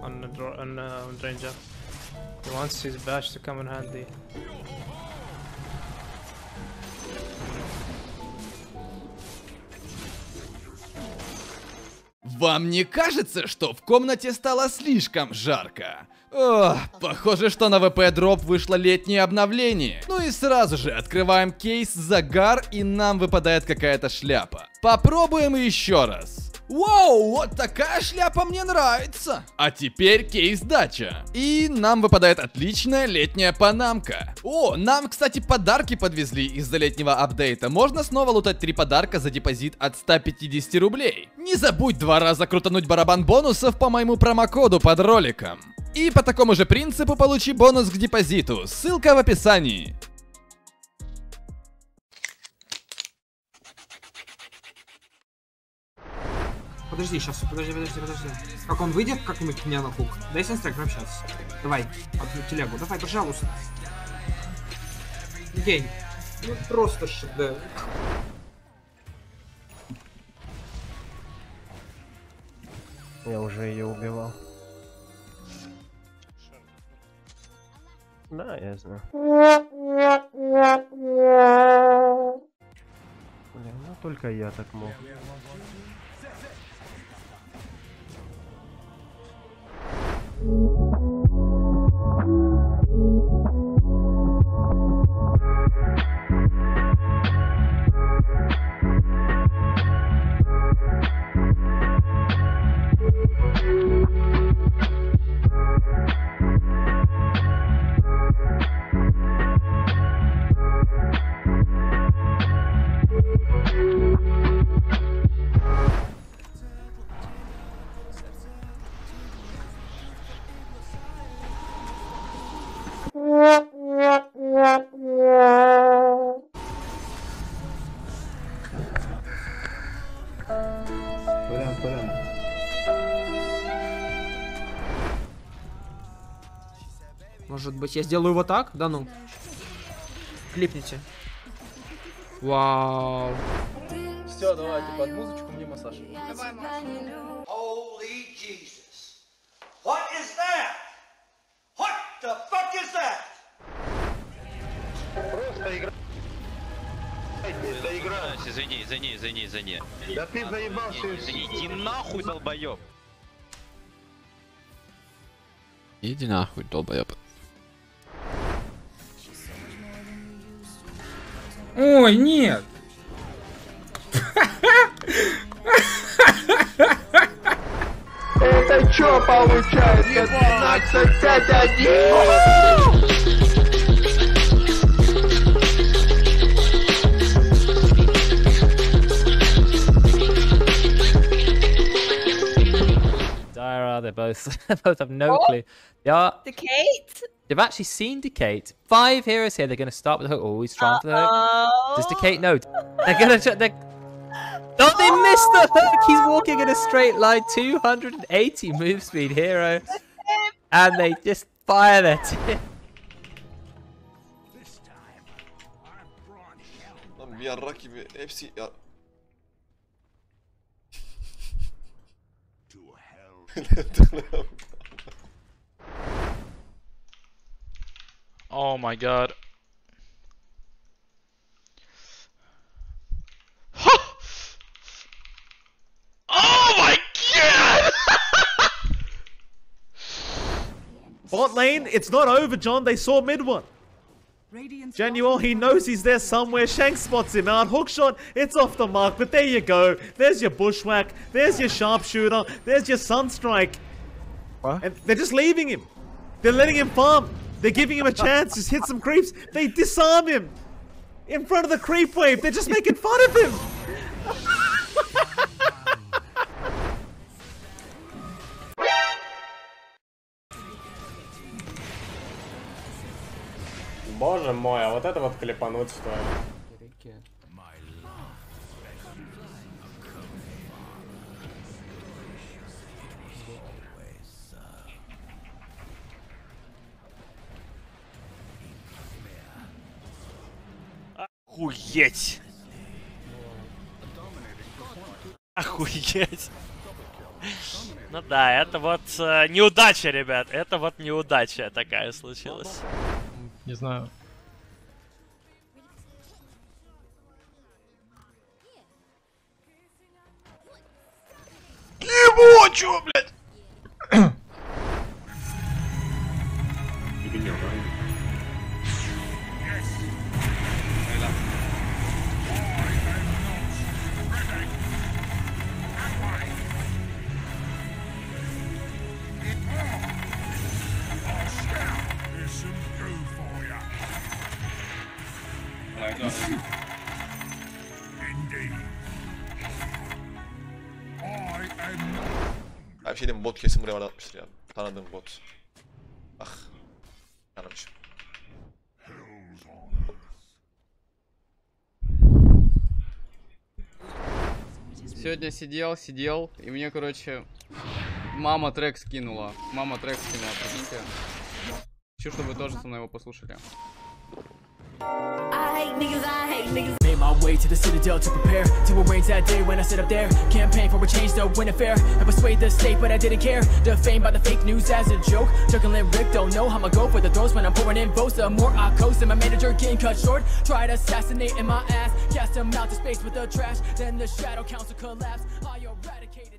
on Ranger. He wants his bash to come in handy. Вам не кажется, что в комнате стало слишком жарко? Ох, похоже, что на ВП Дроп вышло летнее обновление. Ну и сразу же открываем кейс Загар, и нам выпадает какая-то шляпа. Попробуем еще раз. Вау, вот такая шляпа мне нравится. А теперь кейс Дача. И нам выпадает отличная летняя панамка. О, нам, кстати, подарки подвезли из-за летнего апдейта. Можно снова лутать 3 подарка за депозит от 150 рублей. Не забудь 2 раза крутануть барабан бонусов по моему промокоду под роликом. И по такому же принципу получи бонус к депозиту. Ссылка в описании. Подожди, сейчас, подожди. Как он выйдет как-нибудь к мне на хук? Дай сенстрек прямо сейчас. Давай, под телегу. Давай, пожалуйста. Гень. Ну просто шедевр. Я уже ее убивал. Да, я знаю. Блин, ну только я так мог. Прям. Может быть, я сделаю вот так? Да ну. Клипните. Вау. Все, давайте под музычку мне массаж. Давай, Маша. Holy Jesus. What is that? What the fuck is that? Просто игра. Извини. Да ты заебался. Иди нахуй, долбоёб. Иди нахуй, долбоёб. Ой, нет! Это чё получается? 12-5-1. Dyra, they both have no clue. They are. Decate? They've actually seen Decate. 5 heroes here. They're going to start with the hook. Oh, he's trying for the hook. Does Decate know? They're going to. Oh, they missed the hook. He's walking in a straight line. 280 move speed hero, and they just fire their tip. Oh my god. Oh my god! Bot lane, it's not over, John. They saw mid one. Genuel, he knows he's there somewhere. Shank spots him out. Hookshot, it's off the mark. But there you go. There's your bushwhack. There's your sharpshooter. There's your sunstrike. What? And they're just leaving him. They're letting him farm. They're giving him a chance. Just hit some creeps. They disarm him. In front of the creep wave. They're just making fun of him. Боже мой, а вот это вот клепануть стоит. Охуеть! Охуеть! Ну да, это вот неудача, ребят. Это вот неудача такая случилась. Не знаю. Его, чё, блядь? Abi bir şey diyeyim mi? Bot kesin buraya vardı atmıştır ya. Tanıdığım bot. Ah. Yanılmışım. Сегодня сидел, и мне, короче, мама трек скинула. Прикиньте. Хочу, чтобы вы тоже со мной его послушали. Made my way to the citadel to prepare to arrange that day when I sit up there. Campaign for a change to win a fair. I persuade the state, but I didn't care. Defamed by the fake news as a joke. Juggling Rick, don't know how I go for the throws when I'm pouring in votes. The more I coast, and my manager getting cut short. Tried assassinating my ass, cast him out to space with the trash. Then the shadow council collapsed. I eradicated.